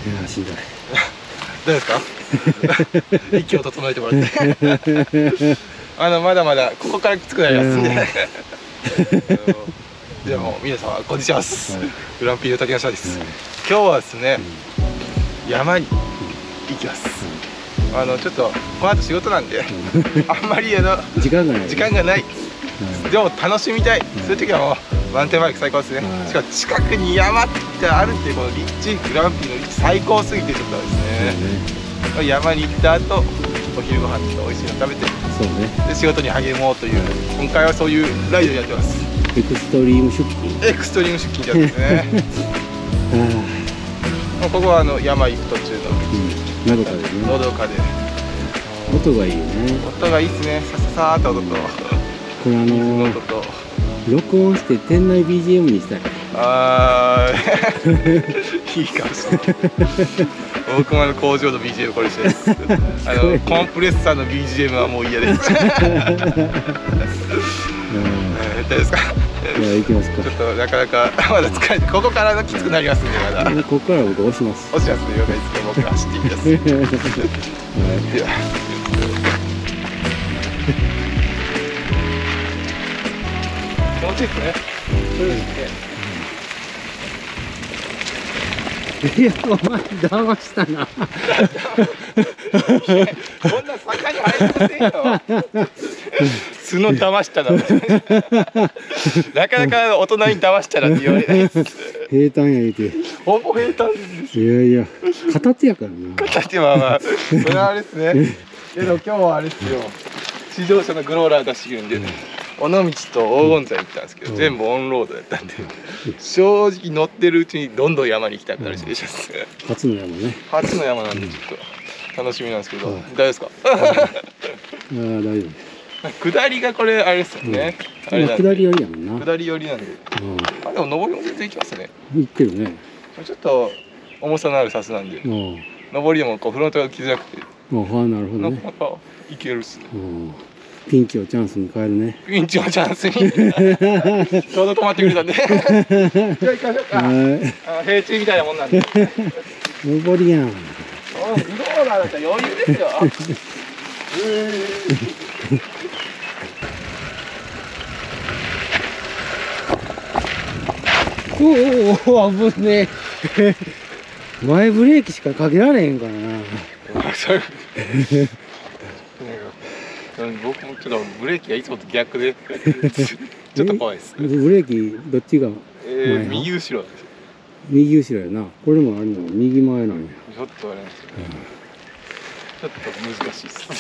いやしんどい。 どうですか？息を整えてもらってまだまだここからきつくなりますんででも皆様こんにちは、グランピーの竹下です。今日はですね、山に行きます。ちょっとこの後仕事なんであんまり時間がない、でも楽しみたい、そういう時はもうマウンテンバイク最高ですね。しかも近くに山ってあるっていう、この立地、グランピーの立地最高すぎてちょっとですね、山に行った後お昼ご飯と美味しいの食べて、で仕事に励もうという、今回はそういうライドをやってます。 エクストリーム出勤。 エクストリーム出勤ってやつですねここは山行く途中ののどかですね。 のどかで音がいいよね。 音がいいですね。さささーっと音と、 これ音と録音して店内 BGM にしたい。 いいかもしれない僕も工場の BGM これしてです。コンプレッサーの BGM はもう嫌です。大丈夫ですか？ いや、行きますか。 ちょっとなかなかまだ疲れて、ここからきつくなりますんで、まだここから僕押します。 押しますね。了解です。僕が走っていきます。では気持ちいいですね。そうですね。 いや、お前騙したな。 こんな坂に入りませんよ。角騙したな。なかなか大人に騙したなって言われないです。 平坦や言うて。 ほぼ平坦です。 いやいや、形やからな。 形はまあ、それはあれですね。けど今日はあれですよ。試乗車のグローラー出してくるんで、尾道と黄金山行ったんですけど、全部オンロードやったんで、正直乗ってるうちにどんどん山に行きたくなるしでしょ。 初の山ね。 初の山なんでちょっと楽しみなんですけど、大丈夫ですか？ 大丈夫。下りがこれあれですよね。 下り寄りやもんな。 下り寄りなんで。でも上りも全然行きますね。 行ってるね。 ちょっと重さのあるサスなんで、上りでもこうフロントがきづらくて、 なるほどね。 なんかいけるっすね。 ピンチをチャンスに変えるね。 ピンチをチャンスに。ちょうど止まってくれたんで。じゃあ行きましょうか。平地みたいなもんなんで。 上りやん。 グローラーだったら余裕ですよ。 おお、危ねえ。前ブレーキしかかけられへんからな。 僕もちょっとブレーキがいつもと逆でちょっと怖いです。 ブレーキどっちが右後ろです。 右後ろやな。これもあるの右前なんや。 ちょっとあれなんですよ、ちょっと難しいです。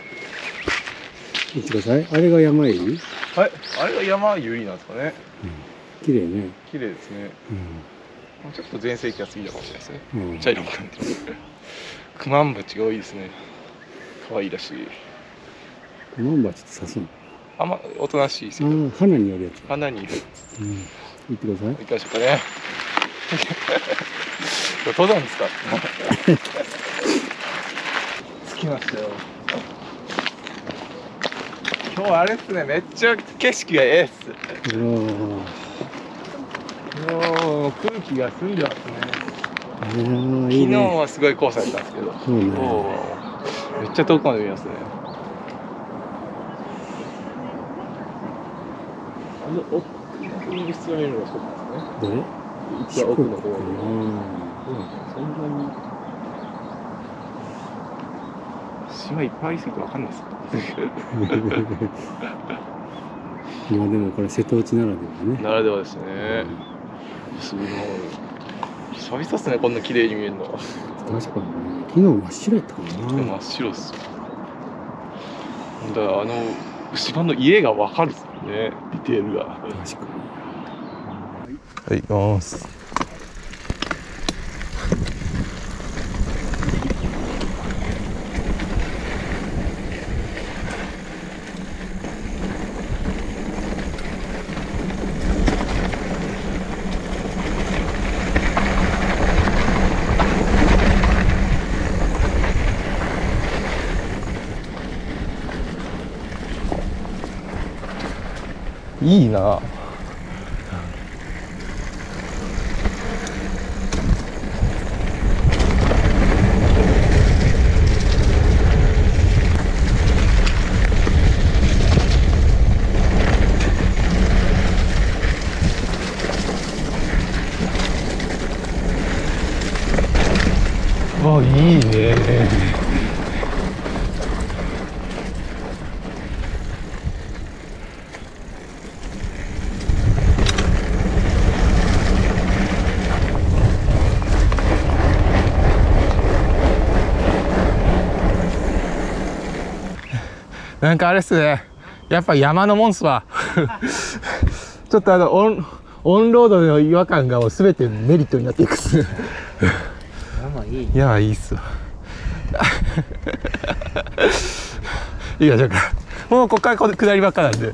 見てください。あれが山入り？ はい、あれが山有利なんですかね。 綺麗ね。 綺麗ですね。ちょっと全盛期が過ぎたかもしれないですね。茶色くなってる。クマンバチが多いですね。可愛いらしい。 クマンバチって刺すの？ おとなしいですよ。 花によるやつ。 花にいる。 行ってください。 行きましょうかね。登山ですか？着きましたよ。今日はあれですね、めっちゃ景色がええっす。空気が澄んでますね。昨日はすごい黄砂だったんですけど、めっちゃ遠くまで見えますね。奥に室が見えるのがそうですね。 どれ？ 一番奥の方に。そんなに島いっぱいありすぎてわかんないです。 まあでもこれ瀬戸内ならではね。 ならではですね。すごい。久々ですね、こんな綺麗に見えるのは。 確かにね。昨日真っ白やったかな。 真っ白っす。だから後ろの家がわかるっすよね、ディテールが。確かに。はい、行きます。いいな。 あ、いいね。なんかあれっすね。やっぱ山のもんっすわ。ちょっとオンロードの違和感がもう全てメリットになっていくっす。 山いい。 いや、いいっすわ。いいか、じゃあ、もうこっから下りばっかなんで。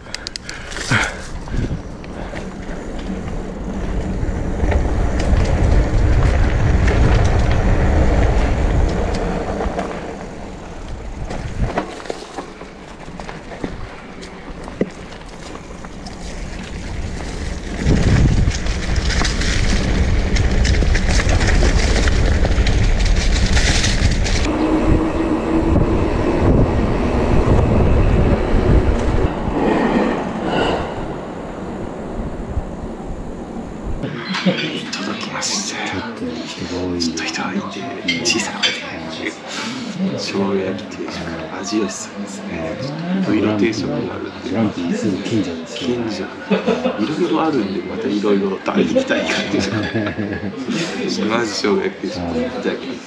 届きまして、 ちょっと人が多い。 ちょっと人がいて、小さな声で生姜焼き定食、味吉さんですね。いろいろ定食があるんで、 グランピーすぐ近所ですよ。 近所いろいろあるんで、またいろいろ食べてきたい感じでまず生姜焼き定食いただきます。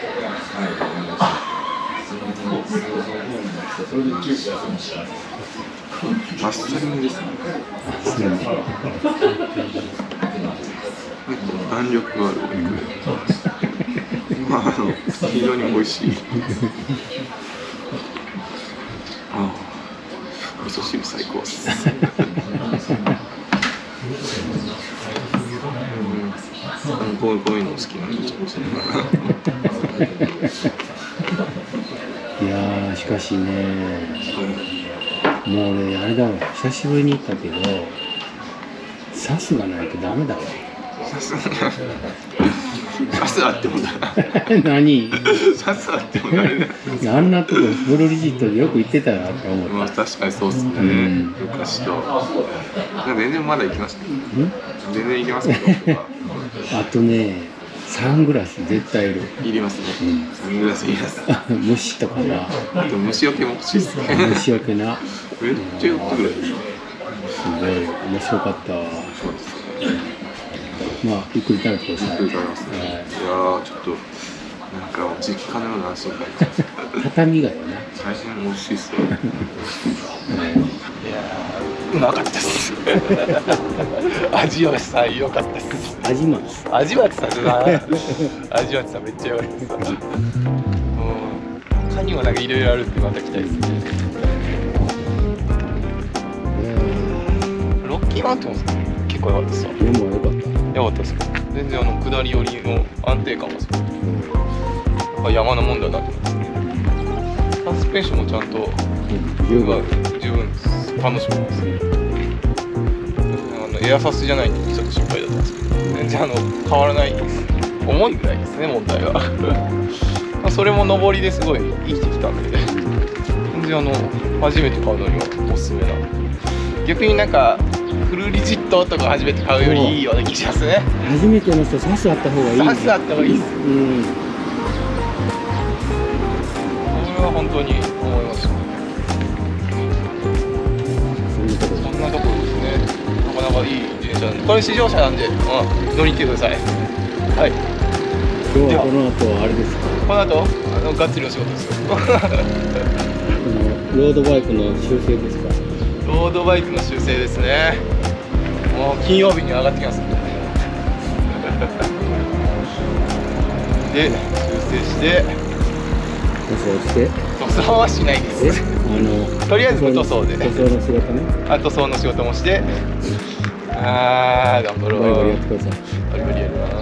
あっさりめですね。結構弾力があるお肉で、まあ非常に美味しい。ああ、味噌汁最高です。こういうの好きなんでちょっと。 いやー、しかしね、もう俺あれだわ、久しぶりに行ったけど、サスがないとダメだわ。 さすあってもだ。 何？ さすあってもだね。 あんなとこブルーリジットでよく行ってたなって思った。 まあ確かにそうっすね。昔と。全然まだ行きますけど。全然行きますけど。 あとね、サングラス絶対いる。 いりますね。サングラスいります。 虫とかな。 あと虫除けも欲しいっすね。 虫除けな。 めっちゃ寄ってくる。 すごい面白かったわ。 そうですね。 まあゆっくり食べてください。 ゆっくり食べますね。いやー、ちょっとなんか実家のような安心感。 畳がよな。 大変美味しいっすよ。いやー、うまかったっす。味はさ、良かったっす。 味マス。 味はさ、味はさ、めっちゃ良かったっす。他にもなんかいろいろあるんで、また来たいですね。ロッキーマウンテンも結構良かったっすよ。 でも良かった。 良かったですか。全然下り寄りの安定感がすごい。やっぱ山のもんだなって思いますね。サスペンションもちゃんと十分楽しめますね。エアサスじゃないんでちょっと心配だったんですけど、全然変わらないです。重いぐらいですね、問題は。それも上りですごい生きてきたんで、全然初めて買うのにはおすすめな。逆になんかフルリジットとか初めて買うよりいいような気がしますね。 初めての人サスあった方がいい。 サスあった方がいいです。 うん。 これは本当に思います。そんなところですね。なかなかいい自転車なんで、これ試乗車なんで、乗りに来てください。はい。 今日はこの後あれですか。 この後がっつりお仕事ですよ。 ロードバイクの修正ですか。 ロードバイクの修正ですね。もう金曜日に上がってきますんで。で、修正して、 塗装して。 塗装はしないです。とりあえず無塗装で。 塗装の仕事ね。 塗装の仕事もして、頑張ろう。 バリバリやってください。 バリバリやります。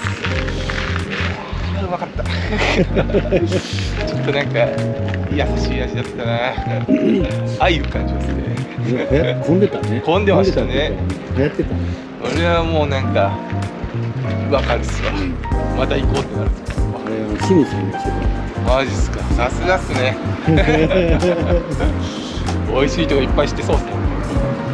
うまかった。ちょっとなんか優しい味だったな。愛を感じますね。 混んでたね。 混んでましたね。 流行ってたね。 俺はもうなんかわかるっすわ。また行こうってなるっすわ。 あれ清水さんに教えてもらった。 マジっすか。さすがっすね。美味しいとこいっぱい知ってそうっすね。